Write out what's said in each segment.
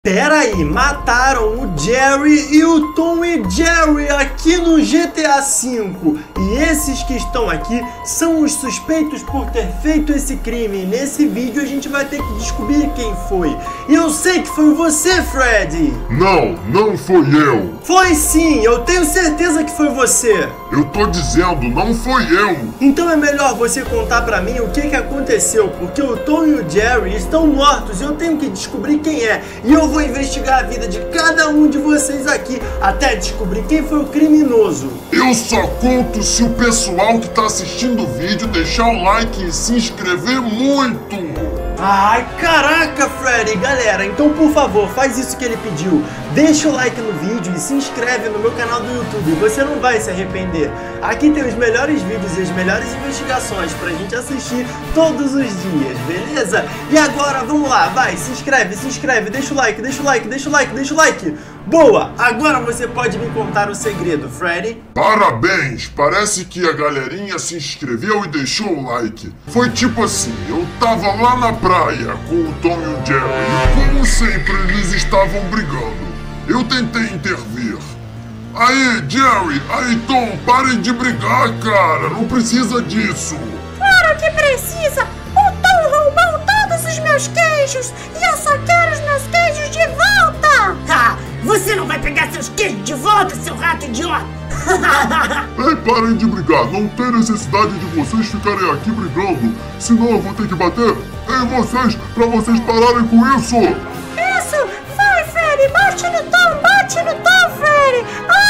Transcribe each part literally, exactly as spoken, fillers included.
Pera aí, mataram o Jerry e o Tom e Jerry aqui no G T A cinco. E esses que estão aqui são os suspeitos por ter feito esse crime. E nesse vídeo a gente vai ter que descobrir quem foi. E eu sei que foi você, Freddy. Não, não foi eu. Foi sim, eu tenho certeza que foi você. Eu tô dizendo, não foi eu. Então é melhor você contar pra mim o que que aconteceu, porque o Tom e o Jerry estão mortos e eu tenho que descobrir quem é. E eu vou investigar a vida de cada um de vocês aqui até descobrir quem foi o criminoso. Eu só conto se o pessoal que tá assistindo o vídeo deixar o like e se inscrever muito. Ai, caraca, Freddy! Galera, então por favor, faz isso que ele pediu. Deixa o like no vídeo e se inscreve no meu canal do YouTube. Você não vai se arrepender. Aqui tem os melhores vídeos e as melhores investigações pra gente assistir todos os dias, beleza? E agora, vamos lá, vai, se inscreve, se inscreve, deixa o like, deixa o like, deixa o like, deixa o like. Boa! Agora você pode me contar o segredo, Freddy. Parabéns! Parece que a galerinha se inscreveu e deixou o like. Foi tipo assim, eu tava lá na praia com o Tom e o Jerry e como sempre eles estavam brigando. Eu tentei intervir. Aí, Jerry, aí Tom, parem de brigar, cara, não precisa disso. Claro que precisa! O Tom roubou todos os meus queijos e eu só quero os meus queijos de volta! Ha! Você não vai pegar seus queijos de volta, seu rato idiota! Ei, parem de brigar, não tem necessidade de vocês ficarem aqui brigando, senão eu vou ter que bater em vocês pra vocês pararem com isso! Isso! Vai, Freddy! Bate no Tom! Bate no Tom, Freddy!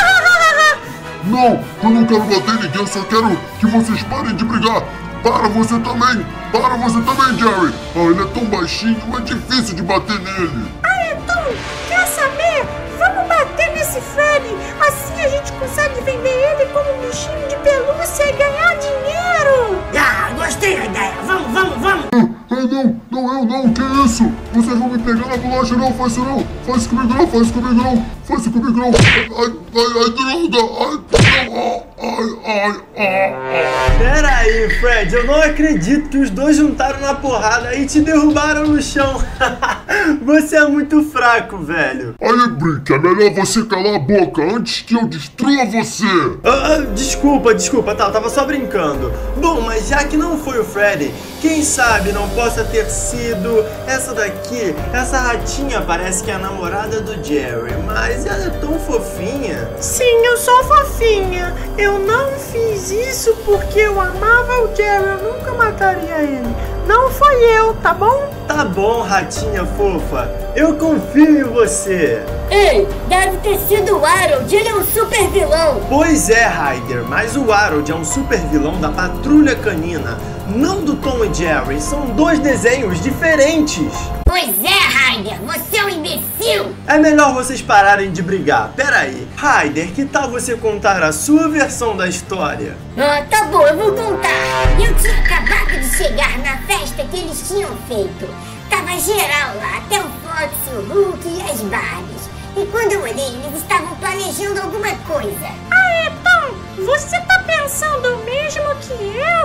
Não, eu não quero bater em ninguém, eu só quero que vocês parem de brigar! Para você também! Para você também, Jerry! Ah, ele é tão baixinho, é difícil de bater nele! Aí, Tom, quer saber? Vamos bater nesse Freddy! Assim a gente consegue vender ele como um bichinho de pelúcia e ganhar dinheiro! Ah, gostei da ideia! Vamos, vamos, vamos! Ah, ah, não, não, eu não, que isso? Vocês vão me pegar na bolacha, não, faz isso não! Faz isso comigo não, faz isso comigo não! Faz isso comigo não! Ai, ai, ai, droga! Ai, ai, ai, ai, ai! Pera aí, Fred, eu não acredito que os dois juntaram na porrada e te derrubaram no chão. Você é muito fraco, velho. Aí, Brick, é melhor você calar a boca antes que eu destrua você. Ah, desculpa, desculpa, tá, eu tava só brincando. Bom, mas já que não foi o Freddy, quem sabe não possa ter sido essa daqui. Essa ratinha parece que é a namorada do Jerry, mas ela é tão fofinha. Sim, eu sou fofinha. Eu não fiz isso porque eu amava o Jerry. Eu nunca mataria ele. Não foi eu, tá bom? Tá bom, ratinha fofa. Eu confio em você. Ei, deve ter sido o Harold, ele é um super vilão! Pois é, Ryder, mas o Harold é um super vilão da Patrulha Canina, não do Tom e Jerry. São dois desenhos diferentes. Pois é, Ryder, você é um imbecil! É melhor vocês pararem de brigar. Pera aí, Ryder, que tal você contar a sua versão da história? Ah, tá bom, eu vou contar. Eu tinha acabado de chegar na festa que eles tinham feito. Tava geral lá, até o Fox, o Hulk e as Barbies. E quando eu olhei, eles estavam planejando alguma coisa. Aê, Tom, você tá pensando o mesmo que eu?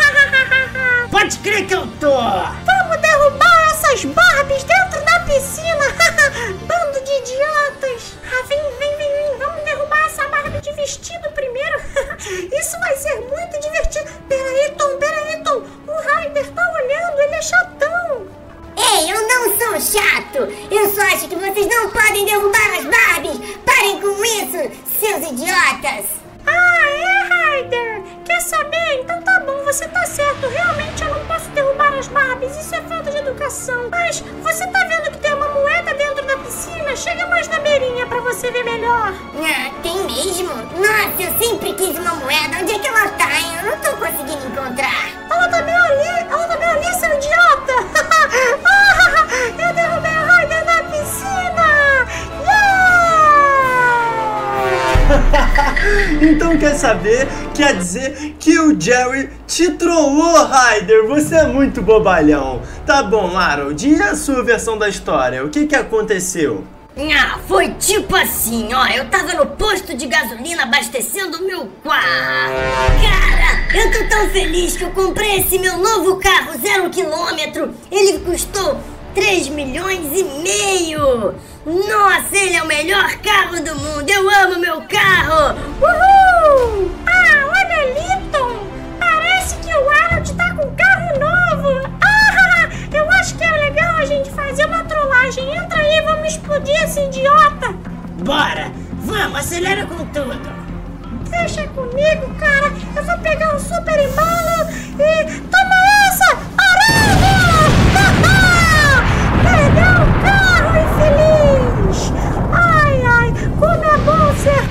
Pode crer que eu tô! Vamos derrubar essas Barbies dentro da piscina! Bando de idiotas! Ah, vem, vem, vem, vem! Vamos derrubar essa Barbie de vestido primeiro! Isso vai ser muito divertido! Peraí, Tom, peraí, Tom! O Ryder tá olhando, ele é chatão! Ei, eu não sou chato! Eu só acho que vocês não podem derrubar as Barbies! Parem com isso, seus idiotas! Ah, é, Ryder? Quer saber? Então tá bom, você tá certo. Realmente eu não posso derrubar as Barbies, isso é falta de educação. Mas você tá vendo que tem uma moeda dentro da piscina? Chega mais na beirinha pra você ver melhor. Ah, tem mesmo? Nossa, eu sempre quis uma moeda. Onde é que ela tá, hein? Eu não tô conseguindo encontrar. Ela tá bem ali, ela tá bem ali, seu idiota. Eu derrubei o Ryder da piscina. Então quer saber? Quer dizer que o Jerry te trollou, Ryder. Você é muito bobalhão. Tá bom, Harold, e a sua versão da história? O que que aconteceu? Ah, foi tipo assim, ó, eu tava no posto de gasolina abastecendo o meu carro. Cara, eu tô tão feliz que eu comprei esse meu novo carro zero quilômetro. Ele custou três milhões e meio! Nossa, ele é o melhor carro do mundo! Eu amo meu carro! Uhul! Ah, olha ali, Tom! Parece que o Harold tá com um carro novo! Ah, eu acho que é legal a gente fazer uma trollagem. Entra aí, vamos explodir esse idiota! Bora! Vamos, acelera com tudo! Deixa comigo, cara! Eu vou pegar um super embalo e... Toma essa! Aranha! Perdeu o carro, infeliz! Ai, ai! Como é bom ser...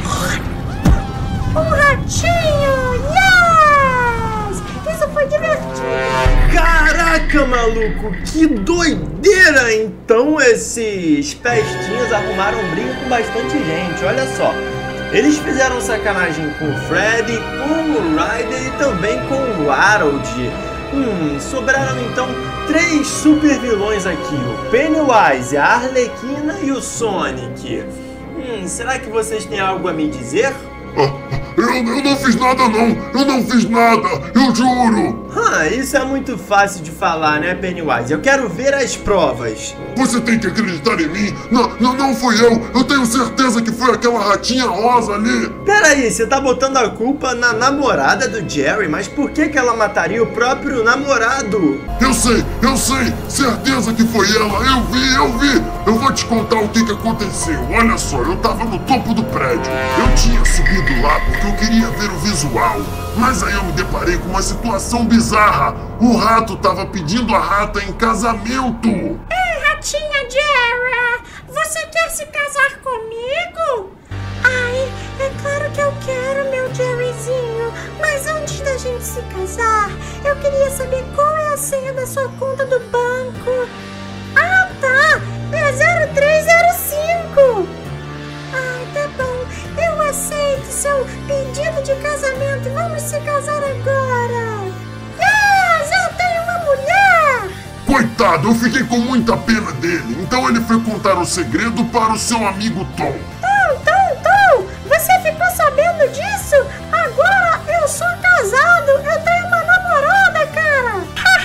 um ratinho! Yes! Isso foi divertido! Caraca, maluco! Que doideira! Então esses pestinhos arrumaram briga com bastante gente, olha só. Eles fizeram sacanagem com o Freddy, com o Ryder e também com o Harold. Hum, sobraram então três super vilões aqui, o Pennywise, a Arlequina e o Sonic. Hum, será que vocês têm algo a me dizer? Ah, eu, eu não fiz nada não, eu não fiz nada, eu juro. Ah, isso é muito fácil de falar, né, Pennywise? Eu quero ver as provas. Você tem que acreditar em mim. Não, não, não fui eu. Eu tenho certeza que foi aquela ratinha rosa ali. Peraí, você tá botando a culpa na namorada do Jerry, mas por que que ela mataria o próprio namorado? Eu sei, eu sei. Certeza que foi ela. Eu vi, eu vi. Eu vou te contar o que que aconteceu. Olha só, eu tava no topo do prédio. Eu tinha subido lá porque eu queria ver o visual. Mas aí eu me deparei com uma situação bizarra. O rato tava pedindo a rata em casamento. Ei, ratinha Jerry! Você quer se casar comigo? Ai, é claro que eu quero, meu Jerryzinho. Mas antes da gente se casar, eu queria saber qual é a senha da sua conta do banco. Ah, tá! É zero três zero cinco! Ai, tá bom. Eu aceito seu pedido de casamento e vamos se casar agora. Yes! Eu tenho uma mulher! Coitado, eu fiquei com muita pena dele. Então ele foi contar o segredo para o seu amigo Tom. Tom, Tom, Tom! Você ficou sabendo disso? Agora eu sou casado! Eu tenho uma namorada, cara!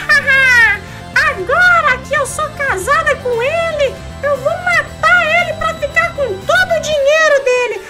Agora que eu sou casada com ele, eu vou matar ele pra ficar com todo o dinheiro dele!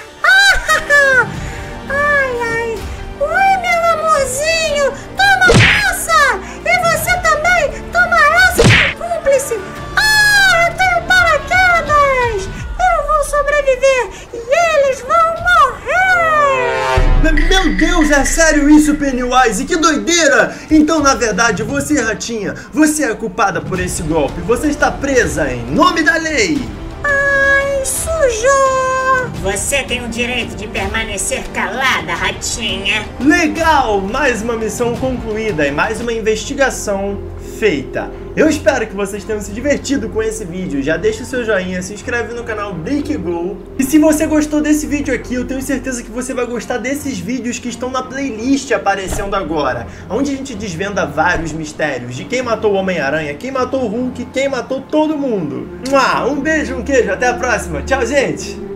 Ai, ai! Oi, meu amorzinho! Toma essa! E você também! Toma essa, meu cúmplice! Ah, eu tenho paraquedas! Eu vou sobreviver e eles vão morrer! Meu Deus, é sério isso, Pennywise? Que doideira! Então, na verdade, você, ratinha, você é culpada por esse golpe. Você está presa em nome da lei! Ai, sujou! Você tem o direito de permanecer calada, ratinha. Legal! Mais uma missão concluída e mais uma investigação feita. Eu espero que vocês tenham se divertido com esse vídeo. Já deixa o seu joinha, se inscreve no canal BrickGo. E se você gostou desse vídeo aqui, eu tenho certeza que você vai gostar desses vídeos que estão na playlist aparecendo agora, onde a gente desvenda vários mistérios de quem matou o Homem-Aranha, quem matou o Hulk, quem matou todo mundo. Um beijo, um queijo, até a próxima. Tchau, gente!